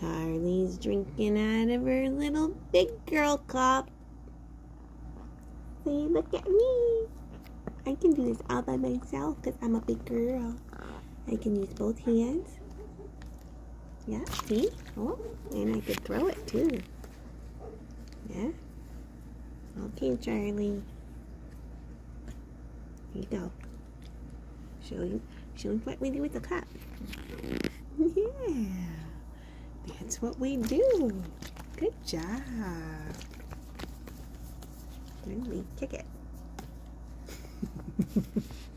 Charlie's drinking out of her little big girl cup. See, look at me. I can do this all by myself because I'm a big girl. I can use both hands. Yeah, see? Oh, and I could throw it too. Yeah. Okay, Charlie. Here you go. Show you what we do with the cup. Yeah. That's what we do. Good job. Let me kick it.